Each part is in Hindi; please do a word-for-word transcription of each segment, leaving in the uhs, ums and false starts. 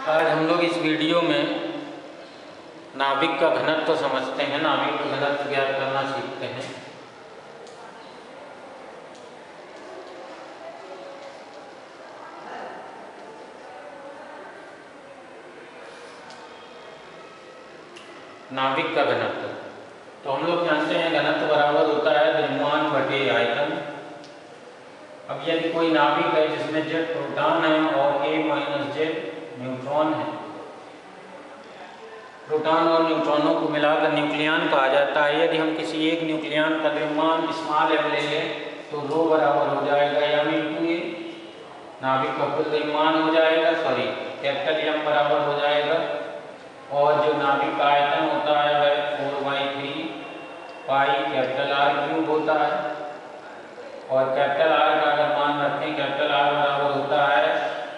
आज हम लोग इस वीडियो में नाभिक का घनत्व तो समझते हैं, नाभिक का घनत्व ज्ञात करना सीखते हैं। नाभिक का घनत्व तो हम लोग जानते हैं घनत्व बराबर होता है द्रव्यमान बटे आयतन। अब यदि कोई नाभिक है जिसमें जेड प्रोटॉन है और ए माइनस जेड न्यूट्रॉन है, प्रोटॉन और न्यूट्रॉनों को मिलाकर न्यूक्लियन कहा जाता है। यदि हम किसी एक न्यूक्लियन का द्रव्यमान स्मॉल एम ले लें तो रो बराबर हो जाएगा एम इंटू ए, नाभिक का कुल द्रव्यमान हो जाएगा, सॉरी कैपिटल एम बराबर हो जाएगा, और जो नाभिक का आयतन होता है वह four by three pi capital R cube होता है। और कैपिटल आर का अगर मान रखें, कैपिटल आर बराबर होता है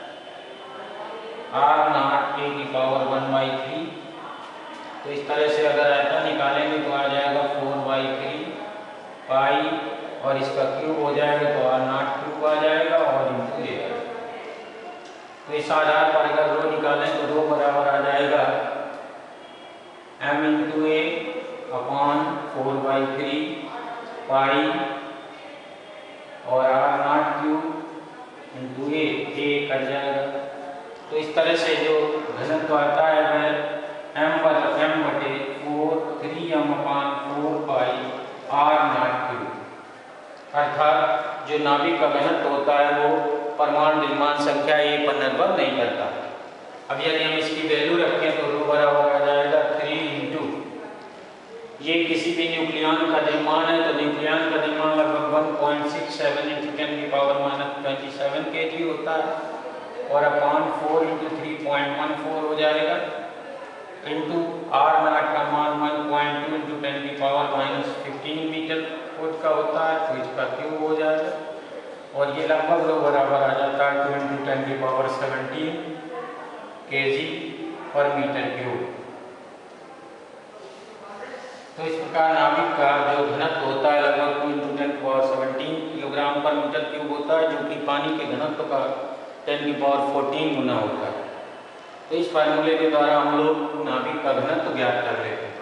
आर नॉट ए की पावर वन बाई थ्री। तो इस तरह से अगर आयतन निकालेंगे तो आ जाएगा फोर बाई थ्री पाई और इसका क्यूब हो जाएगा तो आर नॉट क्यूब आ जाएगा और इंटू ए। तो इस आधार पर अगर रो निकालें तो रो बराबर आ जाएगा M into A upon four by three pi और R not cube into A, A कट जाएगा। तो इस तरह से जो घनत्व आता है वह एम पर एम बटे four three M upon four pi R not cube, अर्थात जो नाभिक का घनत्व होता है वो परमाणु द्रव्यमान संख्या ए पर निर्भर नहीं करता। अब यदि हम इसकी वैल्यू रखें तो रो बराबर आ जाएगा थ्री इंटू, ये किसी भी न्यूक्लियन का द्रव्यमान है तो न्यूक्लियन का द्रव्यमान लगभग one point six seven into ten की power minus twenty seven K G होता है, और upon four into three point one four हो जाएगा, इंटू आर नॉट का मान one point two into ten की power minus fifteen metre foot का होता है, तो इसका क्यूब हो जाएगा, और ये लगभग रो बराबर आ जाता है टू इंटू टेन की पावर सेवनटीन के जी पर मीटर क्यूब। तो इस प्रकार नाभिक का जो घनत्व होता है लगभग टू इंटू टेन की पावर सेवनटीन किलोग्राम पर मीटर क्यूब होता है, जो कि पानी के घनत्व का टेन की पावर फोर्टीन गुना होता है। तो इस फार्मूले के द्वारा हम लोग नाभिक का घनत्व ज्ञात कर लेते हैं।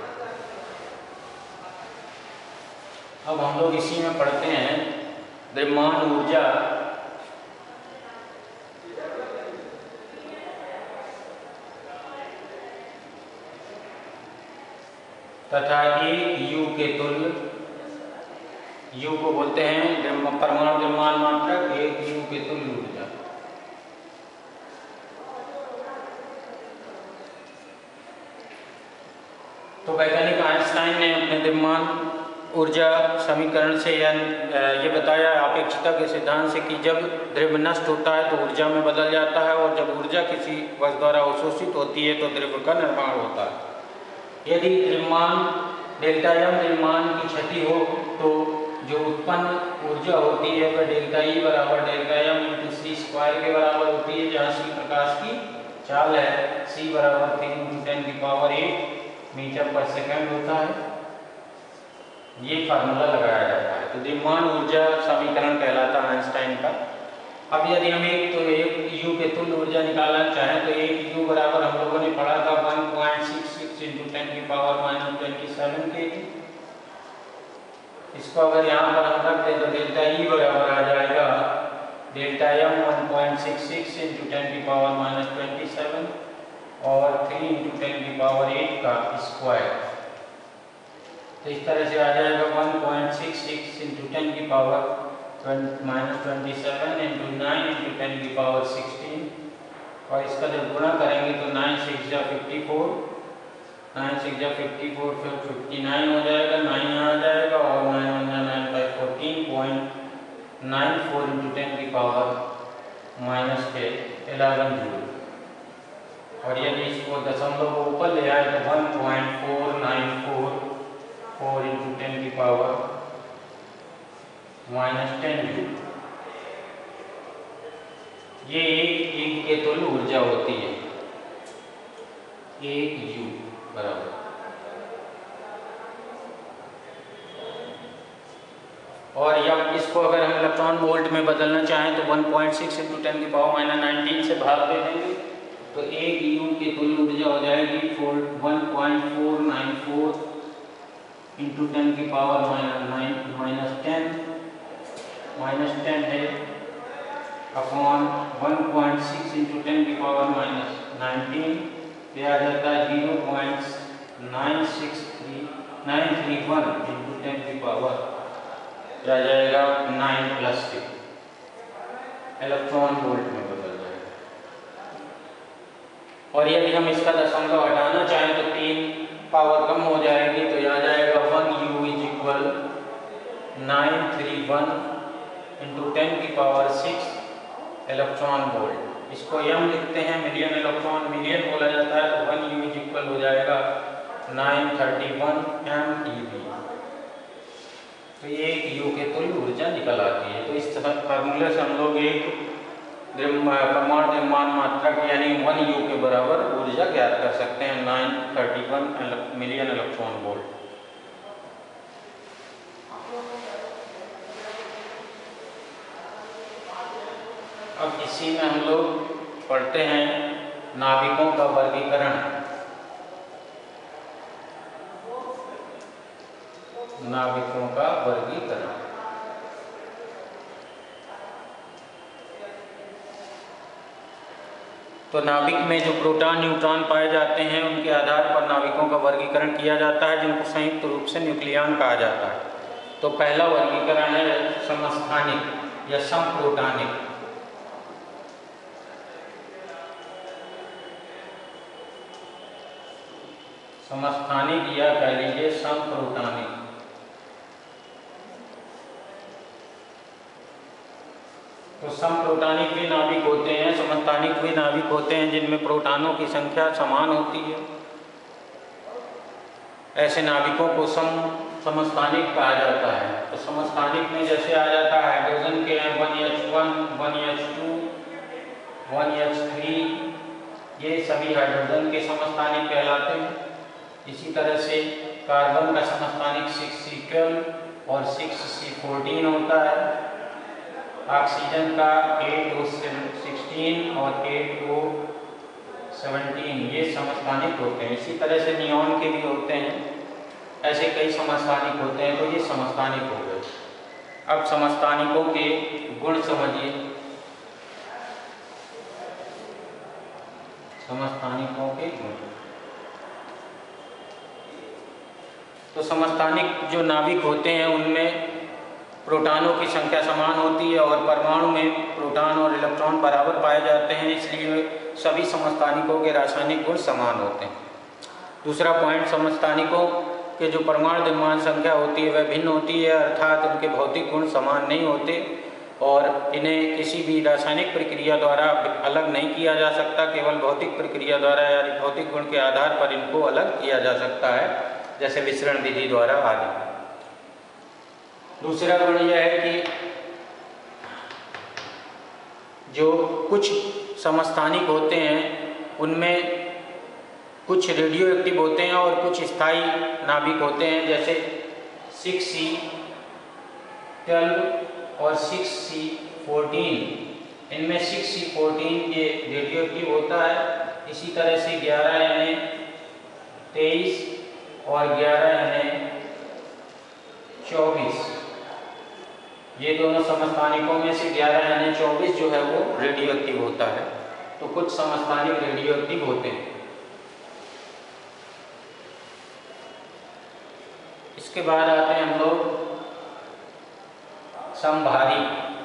अब हम लोग इसी में पढ़ते हैं द्रव्यमान ऊर्जा तथा एक यू के तुल्य, यू को बोलते हैं परमाणु द्रव्यमान मात्रक, एक यू के तुल्य ऊर्जा। तो वैज्ञानिक आइंस्टाइन ने अपने द्रव्यमान ऊर्जा समीकरण से ये बताया अपेक्षिता के सिद्धांत से कि जब द्रव्य नष्ट होता है तो ऊर्जा में बदल जाता है, और जब ऊर्जा किसी वस्तु द्वारा अवशोषित होती है तो द्रव्य का निर्माण होता है। यदि द्रव्यमान डेल्टा एम द्रव्यमान की क्षति हो तो जो उत्पन्न ऊर्जा होती है वह डेल्टा ई बराबर delta M into C square के बराबर होती है, जहाँ सी प्रकाश की चाल है, सी बराबर तीन इंटू टेन की पावर एट मीटर पर सेकंड होता है। ये फार्मूला लगाया जाता है, तो द्रव्यमान ऊर्जा समीकरण कहलाता है आइंस्टाइन का। अब यदि हम एक तो एक यू के तुल्य ऊर्जा निकालना चाहें तो एक यू बराबर हम लोगों ने पढ़ा था one point six six into ten की power minus twenty seven K G. इसको अगर यहाँ पर हम रख दें तो डेल्टा ई बराबर आ जाएगा delta M one point six six into ten की पावर माइनस ट्वेंटी सेवन और थ्री इंटू टेन की पावर एट का स्क्वायर। तो इस तरह से आ जाएगा one point six six into ten की power minus twenty seven into nine into ten की पावर सिक्सटीन, और इसका जब गुणा करेंगे तो नाइन सिक्स जा फिफ्टी फोर, नाइन सिक्स जा फिफ्टी फोर फिर फिफ्टी नाइन हो जाएगा, नाइन यहाँ आ जाएगा, और नाइन वन जा nine by fourteen point nine four into ten की पावर माइनस के इलेवन जूल। और यदि इसको दशमलव को ऊपर ले आए तो one point four nine four four into ten की पावर माइनस टेन जूल। ये एक एक के तुल्य ऊर्जा होती है, एक यू बराबर। और या इसको अगर हम इलेक्ट्रॉन वोल्ट में बदलना चाहें तो one point six into ten की पावर माइनस नाइनटीन से भाग दे देंगे तो एक यू की कुल ऊर्जा हो जाएगी four one point four nine four into ten की power nine minus ten minus ten है upon one point six into ten की पावर माइनस नाइनटीन, यह आ जाता है zero point nine six three nine three one into ten की पावर, यह आ जाएगा nine plus six electron volt में बदल जाएगा। और यदि हम इसका दशमलव हटाना चाहें तो तीन पावर कम हो जाएगी, तो यह आ जाएगा one u is equal nine three one into ten की पावर सिक्स इलेक्ट्रॉन वोल्ट। इसको यम लिखते हैं, मिलियन इलेक्ट्रॉन मिलियन बोला जाता है, तो वन यू इज इक्वल हो जाएगा nine thirty one M E B. तो ये एक यू के तुल्य ऊर्जा निकल आती है। तो इस फार्मूले से हम लोग एक परमाणु द्रव्यमान मात्रक यानी वन यू के बराबर ऊर्जा ज्ञात कर सकते हैं, nine thirty one million electron volt. अब इसी में हम लोग पढ़ते हैं नाभिकों का वर्गीकरण। नाभिकों का वर्गीकरण तो नाभिक में जो प्रोटॉन न्यूट्रॉन पाए जाते हैं उनके आधार पर नाभिकों का वर्गीकरण किया जाता है, जिनको संयुक्त रूप से न्यूक्लियन कहा जाता है। तो पहला वर्गीकरण है समस्थानिक या समप्रोटॉनिक। समस्थानिक या कह लीजिए समप्रोटॉनिक। तो समप्रोटॉनिक भी नाभिक होते हैं, समस्थानिक भी नाभिक होते हैं जिनमें प्रोटॉनों की संख्या समान होती है। ऐसे नाभिकों को सम समस्थानिक कहा जाता है। तो समस्थानिक में जैसे आ जाता है हाइड्रोजन के one H one, one H two, one H three, ये सभी हाइड्रोजन के समस्थानिक कहलाते हैं। इसी तरह से कार्बन का समस्थानिक सिक्स सी ट्वेल्व और सिक्स सी फोर्टीन होता है। ऑक्सीजन का एट ओ सिक्सटीन और एट ओ सेवनटीन, ये समस्थानिक होते हैं। इसी तरह से नियॉन के भी होते हैं, ऐसे कई समस्थानिक होते हैं। तो ये समस्थानिक हो गए। अब समस्थानिकों के गुण समझिए। समस्थानिकों के गुण, तो समस्थानिक जो नाभिक होते हैं उनमें प्रोटॉनों की संख्या समान होती है और परमाणु में प्रोटॉन और इलेक्ट्रॉन बराबर पाए जाते हैं, इसलिए सभी समस्थानिकों के रासायनिक गुण समान होते हैं। दूसरा पॉइंट, समस्थानिकों के जो परमाणु द्रव्यमान संख्या होती है वह भिन्न होती है, अर्थात उनके भौतिक गुण समान नहीं होते और इन्हें किसी भी रासायनिक प्रक्रिया द्वारा अलग नहीं किया जा सकता। केवल भौतिक प्रक्रिया द्वारा यानी भौतिक गुण के आधार पर इनको अलग किया जा सकता है, जैसे विसरण विधि द्वारा आदि। दूसरा गुण यह है कि जो कुछ समस्थानिक होते हैं उनमें कुछ रेडियो एक्टिव होते हैं और कुछ स्थायी नाभिक होते हैं, जैसे सिक्स सी ट्वेल्व और सिक्स सी फोर्टीन। इनमें सिक्स सी फोर्टीन ये रेडियो एक्टिव होता है। इसी तरह से ग्यारह यानी तेईस और ग्यारह यानी चौबीस, ये दोनों समस्थानिकों में से ग्यारह यानी चौबीस जो है वो रेडियो एक्टिव होता है। तो कुछ समस्थानिक रेडियो एक्टिव होते हैं। इसके बाद आते हैं हम लोग समभारी।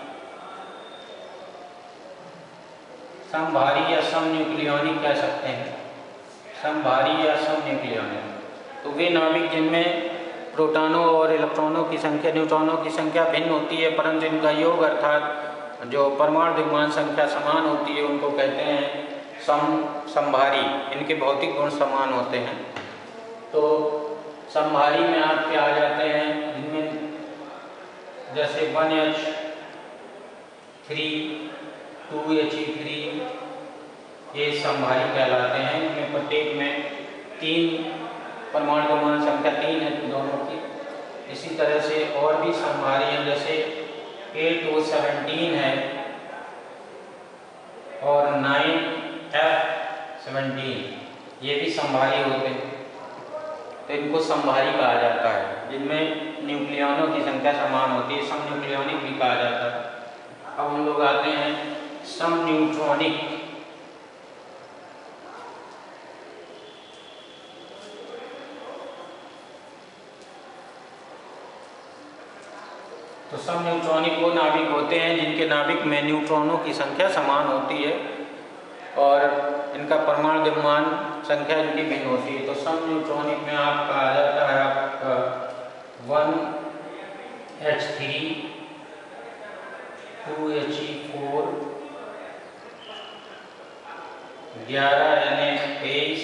समभारी या समन्यूक्लियॉनिक कह सकते हैं। समभारी या समन्यूक्लियॉनिक तो वे नाभिक जिनमें प्रोटॉनों और इलेक्ट्रॉनों की संख्या, न्यूट्रॉनों की संख्या भिन्न होती है, परंतु इनका योग अर्थात जो परमाणु द्रव्यमान संख्या समान होती है उनको कहते हैं सम समभारी। इनके भौतिक गुण समान होते हैं। तो समभारी में आपके आ जाते हैं जिनमें जैसे one H three, two H E three, ये समभारी कहलाते हैं। इनमें प्रत्येक में तीन परमाणु द्रव्यमान संख्या तीन है दोनों की। इसी तरह से और भी समभारी हैं, जैसे एट ओ सेवनटीन है और नाइन एफ सेवनटीन ये भी संभारी होते हैं, तो इनको संभारी कहा जाता है, जिनमें न्यूक्लियनों की संख्या समान होती है, सम न्यूक्लियनिक भी कहा जाता है। अब हम लोग आते हैं सम न्यूट्रॉनिक। तो सम न्यूट्रॉनिक वो नाभिक होते हैं जिनके नाभिक में न्यूट्रॉनों की संख्या समान होती है और इनका परमाणु द्रव्यमान संख्या इनकी भिन्न होती है। तो सम न्यूट्रॉनिक में आप कहा जाता है आपका one H three two H E four ग्यारह एन ए तेईस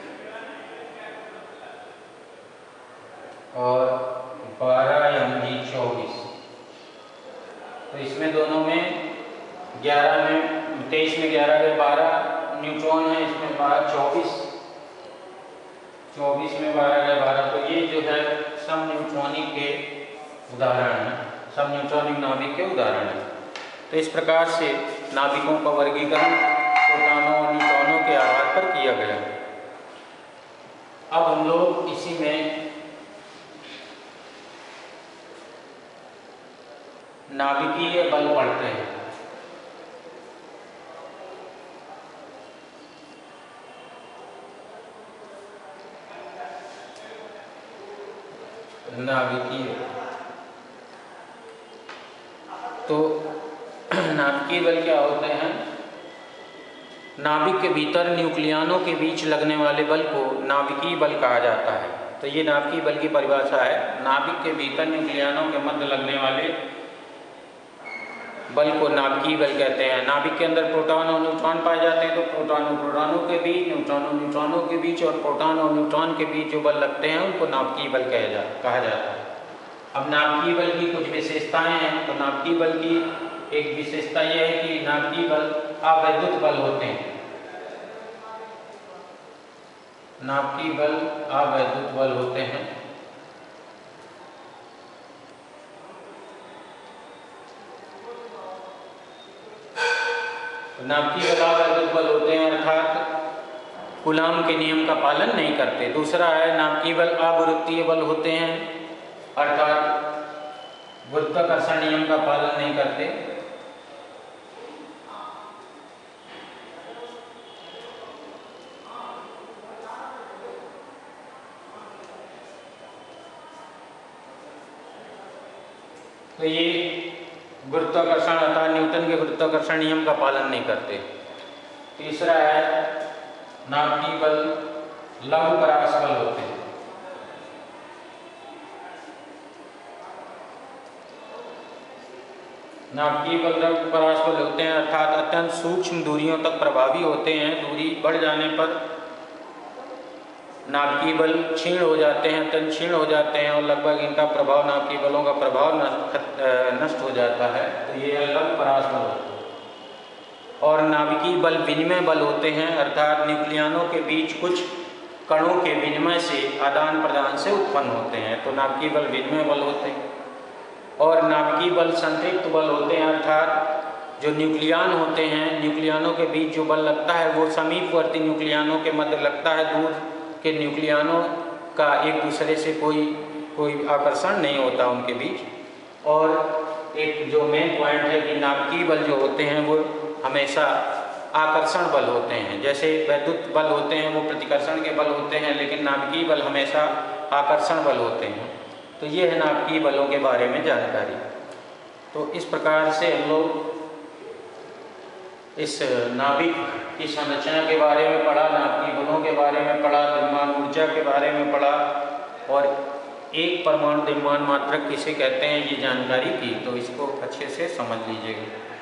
और बारह एम जी चौबीस। तो इसमें दोनों में ग्यारह में तेईस में ग्यारह के बारह न्यूट्रॉन है, इसमें बारह चौबीस चौबीस में बारह के बारह। तो ये जो है सम न्यूट्रॉनिक के उदाहरण है, सम न्यूट्रॉनिक नाभिक के उदाहरण है। तो इस प्रकार से नाभिकों का वर्गीकरण प्रोटॉनों और न्यूट्रॉनों के आधार पर किया गया। अब हम लोग इसी में नाभिकीय बल पढ़ते हैं। नाभिकीय तो नाभिकीय बल क्या होते हैं? नाभिक के भीतर न्यूक्लियनों के बीच लगने वाले बल को नाभिकीय बल कहा जाता है। तो ये नाभिकीय बल की परिभाषा है। नाभिक के भीतर न्यूक्लियनों के मध्य लगने वाले बल को नाभिकीय बल कहते हैं। नाभिक के अंदर प्रोटॉन और न्यूट्रॉन पाए जाते हैं, तो प्रोटॉन और प्रोटॉनों के बीच, न्यूट्रॉन और न्यूट्रॉनों के बीच और प्रोटॉन और न्यूट्रॉन के बीच जो बल लगते हैं उनको नाभिकीय बल कहा जा कहा जाता है। अब नाभिकीय बल की कुछ विशेषताएं हैं। तो नाभिकीय बल की एक विशेषता यह है कि नाभिकीय बल अवैद्युत बल होते हैं। नाभिकीय बल अवैद्युत बल होते हैं। नाभिकीय बल अवैद्युत बल होते हैं अर्थात कूलाम के नियम का पालन नहीं करते। दूसरा है नाभिकीय बल अगुरुत्वीय बल होते हैं अर्थात गुरुत्वाकर्षण नियम का पालन नहीं करते। तो ये गुरुत्वाकर्षण अर्थात न्यूटन के गुरुत्वाकर्षण नियम का पालन नहीं करते। तीसरा है नाभिकीय बल लघु परास बल होते हैं। नाभिकीय बल लघु परास बल होते हैं अर्थात अत्यंत सूक्ष्म दूरियों तक प्रभावी होते हैं। दूरी बढ़ जाने पर नाभिकीय बल क्षीण हो जाते हैं, अत्यंत क्षीण हो जाते हैं और लगभग इनका प्रभाव, नाभिकीय बलों का प्रभाव नष्ट हो जाता है। तो ये लघु परास बल होते हैं। और नाभिकीय बल विनिमय बल होते हैं अर्थात न्यूक्लियनों के बीच कुछ कणों के विनिमय से, आदान प्रदान से उत्पन्न होते हैं। तो नाभिकीय बल विनिमय बल होते हैं। और नाभिकीय बल संतृप्त बल होते हैं अर्थात जो न्यूक्लियन होते हैं, न्यूक्लियनों के बीच जो बल लगता है वो समीपवर्ती न्यूक्लियनों के मध्य लगता है। दूर के न्यूक्लियनों का एक दूसरे से कोई कोई आकर्षण नहीं होता उनके बीच। और एक जो मेन पॉइंट है कि नाभिकीय बल जो होते हैं वो हमेशा आकर्षण बल होते हैं। जैसे वैद्युत बल होते हैं वो प्रतिकर्षण के बल होते हैं, लेकिन नाभिकीय बल हमेशा आकर्षण बल होते हैं। तो ये है नाभिकीय बलों के बारे में जानकारी। तो इस प्रकार से हम लोग इस नाभिक की संरचना के बारे में पढ़ा, नाभिकीय बलों के बारे में पढ़ा, द्रव्यमान ऊर्जा के बारे में पढ़ा और एक परमाणु द्रव्यमान मात्रक किसे कहते हैं ये जानकारी की। तो इसको अच्छे से समझ लीजिएगा।